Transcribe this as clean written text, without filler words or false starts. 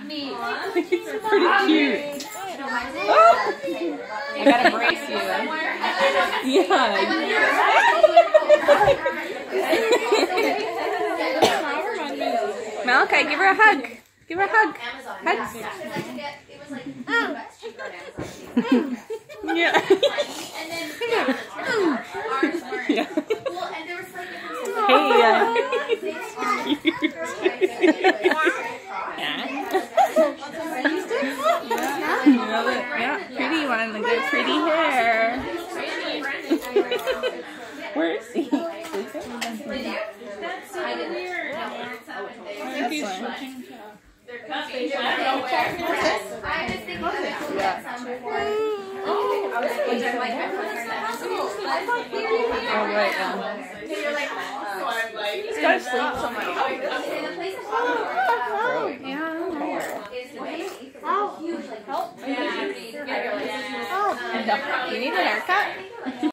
It's pretty cute. Oh. I gotta brace you. Yeah. Malachi, give her a hug. Give her a hug. Hugs. Yeah. Yeah. Hey. Yeah, pretty one. Look at pretty hair. Where is he? Oh, right, he's got to sleep somewhere. You need a haircut?